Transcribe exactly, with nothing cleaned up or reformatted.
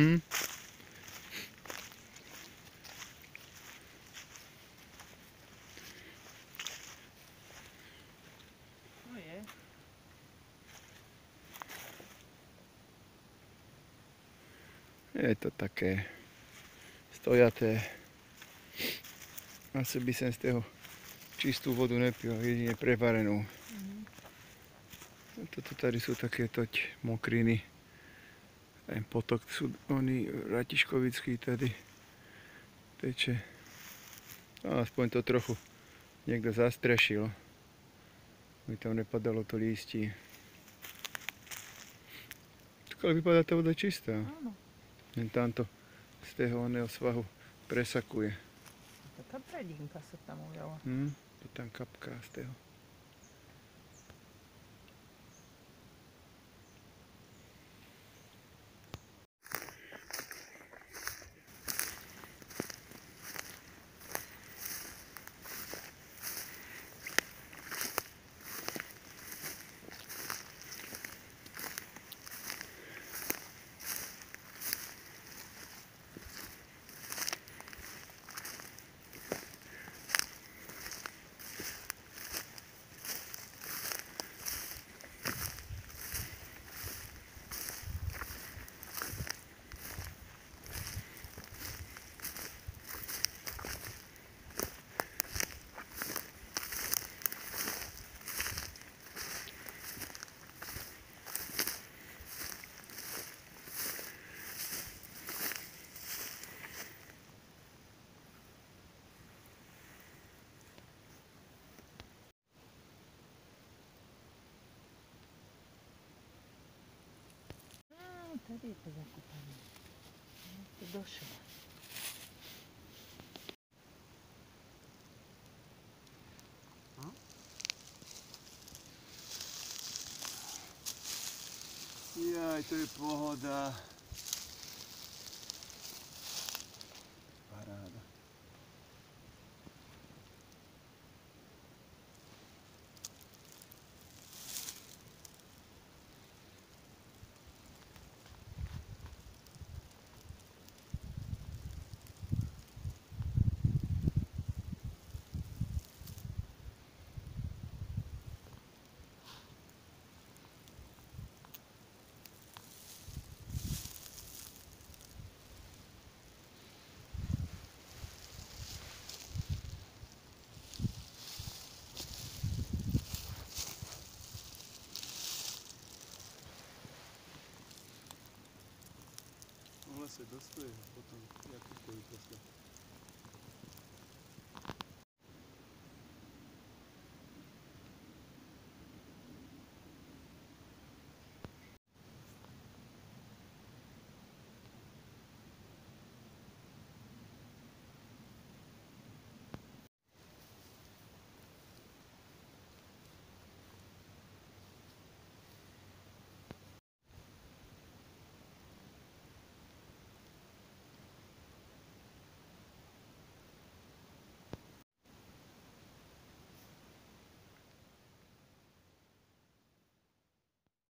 Hm? No je. Je to také stojaté. Asi by som z toho čistú vodu nepil, jedine prevarenú. Mhm. Toto tady sú také toť mokriny. Ten potok sú oni Ratiškovický tady teče. No, aspoň to trochu niekto zastrešil. By tam nepadalo to lístí. Ale vypadá tá voda čistá. Áno. Len tamto z toho oného svahu presakuje. Taká predinka sa tam ujala. Hm? To tam kapká z toho. Á, tady je to zakopané. No, to došlo. Jaj, to je pohoda. Paráda. V lese dostojí, potom jak to stojí posle.